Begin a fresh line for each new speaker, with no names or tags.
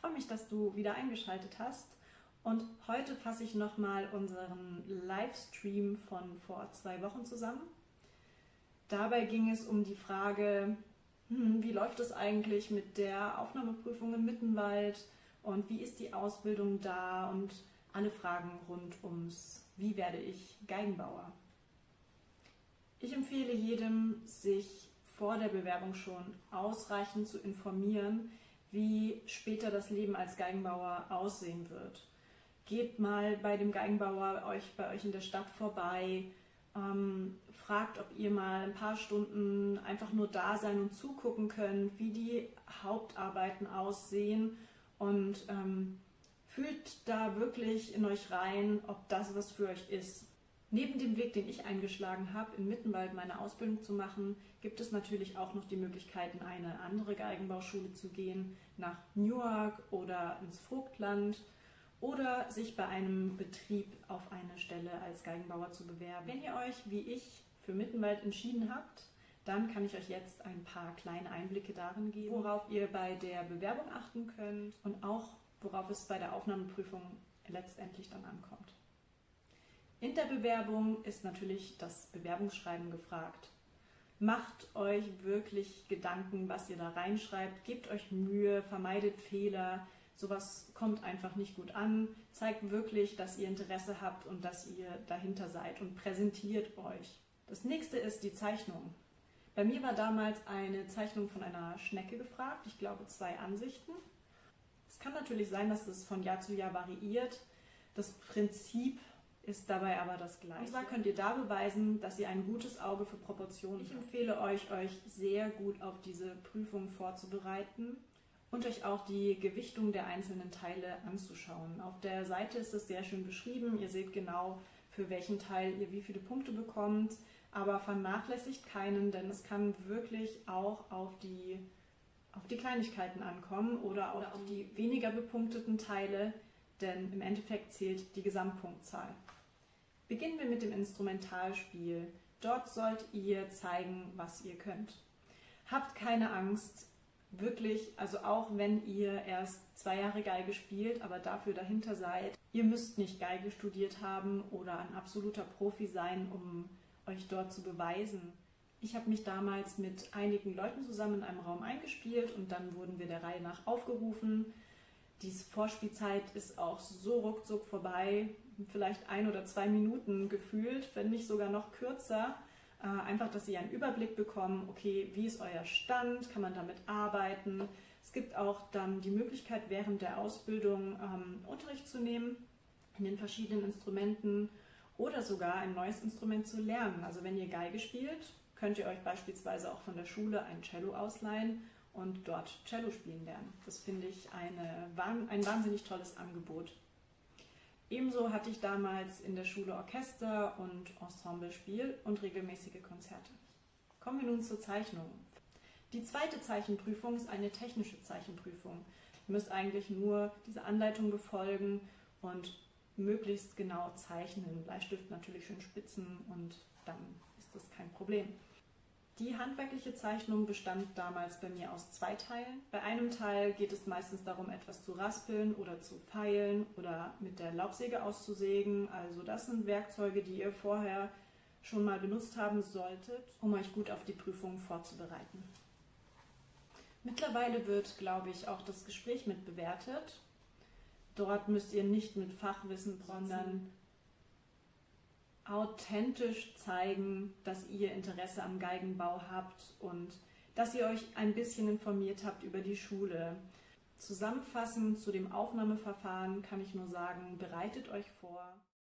freue mich, dass du wieder eingeschaltet hast. Und heute fasse ich nochmal unseren Livestream von vor 2 Wochen zusammen. Dabei ging es um die Frage, wie läuft es eigentlich mit der Aufnahmeprüfung in Mittenwald und wie ist die Ausbildung da und alle Fragen rund ums, wie werde ich Geigenbauer. Ich empfehle jedem, sich vor der Bewerbung schon ausreichend zu informieren, wie später das Leben als Geigenbauer aussehen wird. Geht mal bei dem Geigenbauer bei euch in der Stadt vorbei, fragt, ob ihr mal ein paar Stunden einfach nur da sein und zugucken könnt, wie die Hauptarbeiten aussehen und fühlt da wirklich in euch rein, ob das was für euch ist. Neben dem Weg, den ich eingeschlagen habe, in Mittenwald meine Ausbildung zu machen, gibt es natürlich auch noch die Möglichkeit, in eine andere Geigenbauschule zu gehen, nach Newark oder ins Vogtland oder sich bei einem Betrieb auf eine Stelle als Geigenbauer zu bewerben. Wenn ihr euch, wie ich, für Mittenwald entschieden habt, dann kann ich euch jetzt ein paar kleine Einblicke darin geben, worauf ihr bei der Bewerbung achten könnt und auch worauf es bei der Aufnahmeprüfung letztendlich dann ankommt. In der Bewerbung ist natürlich das Bewerbungsschreiben gefragt. Macht euch wirklich Gedanken, was ihr da reinschreibt, gebt euch Mühe, vermeidet Fehler, sowas kommt einfach nicht gut an, zeigt wirklich, dass ihr Interesse habt und dass ihr dahinter seid und präsentiert euch. Das nächste ist die Zeichnung. Bei mir war damals eine Zeichnung von einer Schnecke gefragt, ich glaube 2 Ansichten. Es kann natürlich sein, dass es von Jahr zu Jahr variiert. Das Prinzip ist dabei aber das Gleiche. Und zwar könnt ihr da beweisen, dass ihr ein gutes Auge für Proportionen habt. Ich empfehle euch sehr gut auf diese Prüfung vorzubereiten und euch auch die Gewichtung der einzelnen Teile anzuschauen. Auf der Seite ist es sehr schön beschrieben. Ihr seht genau, für welchen Teil ihr wie viele Punkte bekommt, aber vernachlässigt keinen, denn es kann wirklich auch auf die Kleinigkeiten ankommen oder auf die weniger bepunkteten Teile, denn im Endeffekt zählt die Gesamtpunktzahl. Beginnen wir mit dem Instrumentalspiel. Dort sollt ihr zeigen, was ihr könnt. Habt keine Angst, wirklich, also auch wenn ihr erst 2 Jahre Geige spielt, aber dafür dahinter seid, ihr müsst nicht Geige studiert haben oder ein absoluter Profi sein, um euch dort zu beweisen. Ich habe mich damals mit einigen Leuten zusammen in einem Raum eingespielt und dann wurden wir der Reihe nach aufgerufen. Die Vorspielzeit ist auch so ruckzuck vorbei, vielleicht 1 oder 2 Minuten gefühlt, wenn nicht sogar noch kürzer. Einfach, dass Sie einen Überblick bekommen, okay, wie ist euer Stand, kann man damit arbeiten. Es gibt auch dann die Möglichkeit, während der Ausbildung Unterricht zu nehmen in den verschiedenen Instrumenten oder sogar ein neues Instrument zu lernen. Also wenn ihr Geige spielt, könnt ihr euch beispielsweise auch von der Schule ein Cello ausleihen und dort Cello spielen lernen. Das finde ich ein wahnsinnig tolles Angebot. Ebenso hatte ich damals in der Schule Orchester und Ensemblespiel und regelmäßige Konzerte. Kommen wir nun zur Zeichnung. Die zweite Zeichenprüfung ist eine technische Zeichenprüfung. Ihr müsst eigentlich nur diese Anleitung befolgen und möglichst genau zeichnen. Bleistift natürlich schön spitzen und dann ist das kein Problem. Die handwerkliche Zeichnung bestand damals bei mir aus 2 Teilen. Bei einem Teil geht es meistens darum, etwas zu raspeln oder zu feilen oder mit der Laubsäge auszusägen. Also das sind Werkzeuge, die ihr vorher schon mal benutzt haben solltet, um euch gut auf die Prüfung vorzubereiten. Mittlerweile wird, glaube ich, auch das Gespräch mit bewertet. Dort müsst ihr nicht mit Fachwissen, sondern authentisch zeigen, dass ihr Interesse am Geigenbau habt und dass ihr euch ein bisschen informiert habt über die Schule. Zusammenfassend zu dem Aufnahmeverfahren kann ich nur sagen, bereitet euch vor.